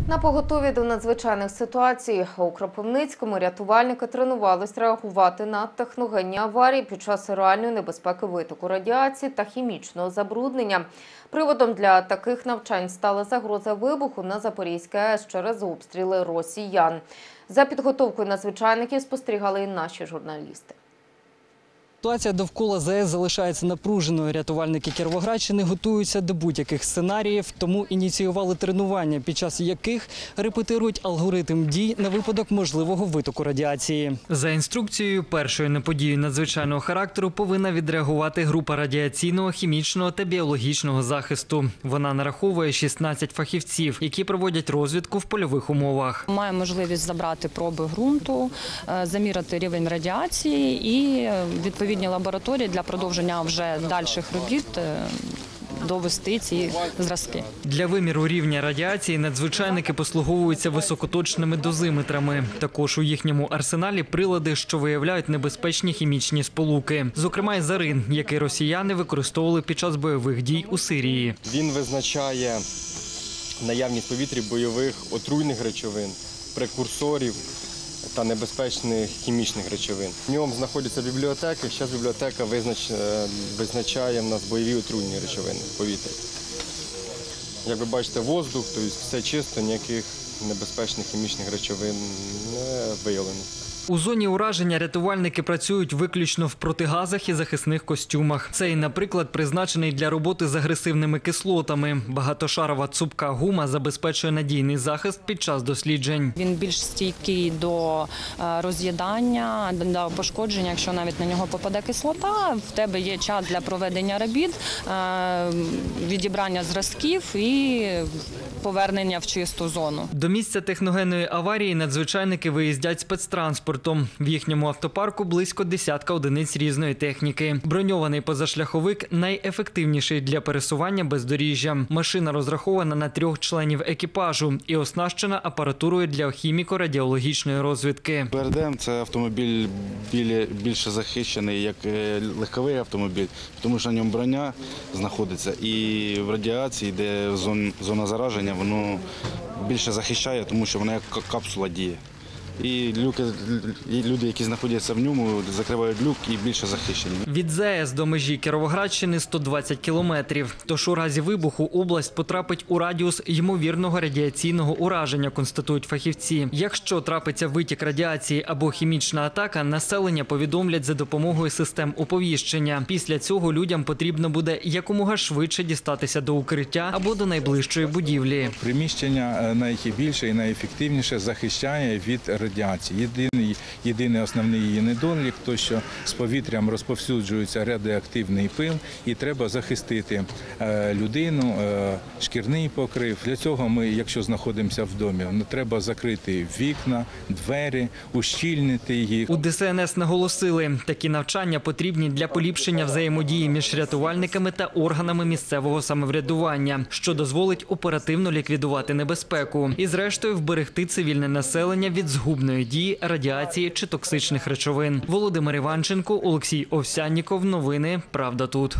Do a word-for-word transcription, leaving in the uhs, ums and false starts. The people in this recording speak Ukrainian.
На поготові до надзвичайних ситуацій у Кропивницькому рятувальники тренувались реагувати на техногенні аварії під час реальної небезпеки витоку радіації та хімічного забруднення. Приводом для таких навчань стала загроза вибуху на Запорізькій АЕС через обстріли росіян. За підготовкою надзвичайників спостерігали і наші журналісти. Ситуація довкола ЗАЕС залишається напруженою. Рятувальники Кіровоградщини готуються до будь-яких сценаріїв, тому ініціювали тренування, під час яких репетирують алгоритм дій на випадок можливого витоку радіації. За інструкцією, першою на подію надзвичайного характеру повинна відреагувати група радіаційного, хімічного та біологічного захисту. Вона нараховує шістнадцять фахівців, які проводять розвідку в польових умовах. Маємо можливість забрати проби ґрунту, заміряти рівень радіації і відповідно відповідні лабораторії для продовження вже дальших робіт довести ці зразки. Для виміру рівня радіації надзвичайники послуговуються високоточними дозиметрами. Також у їхньому арсеналі прилади, що виявляють небезпечні хімічні сполуки. Зокрема, і зарин, який росіяни використовували під час бойових дій у Сирії. Він визначає наявність в повітрі бойових отруйних речовин, прекурсорів та небезпечних хімічних речовин. В ньому знаходяться бібліотеки. Зараз бібліотека визнач... визначає в нас бойові отруйні речовини в повітрі. Як ви бачите, воздух, тобто все чисто, ніяких небезпечних хімічних речовин не виявлено. У зоні ураження рятувальники працюють виключно в протигазах і захисних костюмах. Цей, наприклад, призначений для роботи з агресивними кислотами. Багатошарова цупка гума забезпечує надійний захист під час досліджень. Він більш стійкий до роз'їдання, до пошкодження. Якщо навіть на нього попаде кислота, в тебе є час для проведення робіт, відібрання зразків і повернення в чисту зону. До місця техногенної аварії надзвичайники виїздять спецтранспортом. В їхньому автопарку близько десятка одиниць різної техніки. Броньований позашляховик – найефективніший для пересування бездоріжжям. Машина розрахована на трьох членів екіпажу і оснащена апаратурою для хіміко-радіологічної розвідки. БРДМ – це автомобіль більше захищений, як легковий автомобіль, тому що на ньому броня знаходиться і в радіації, де зона зараження, воно більше захищає, тому що вона як капсула діє. І люки, люди, які знаходяться в ньому, закривають люк і більше захищені. Від ЗАЕС до межі Кіровоградщини сто двадцять кілометрів. Тож у разі вибуху область потрапить у радіус ймовірного радіаційного ураження, констатують фахівці. Якщо трапиться витік радіації або хімічна атака, населення повідомлять за допомогою систем оповіщення. Після цього людям потрібно буде якомога швидше дістатися до укриття або до найближчої будівлі. Приміщення найбільше і найефективніше захищає від радіації. Єдиний, єдиний основний її недолік – то, що з повітрям розповсюджується радіоактивний пил і треба захистити людину, шкірний покрив. Для цього ми, якщо знаходимося в домі, треба закрити вікна, двері, ущільнити їх. У ДСНС наголосили, такі навчання потрібні для поліпшення взаємодії між рятувальниками та органами місцевого самоврядування, що дозволить оперативно ліквідувати небезпеку і, зрештою, вберегти цивільне населення від згуб дії, радіації чи токсичних речовин. Володимир Іванченко, Олексій Овсянніков. Новини «Правда тут».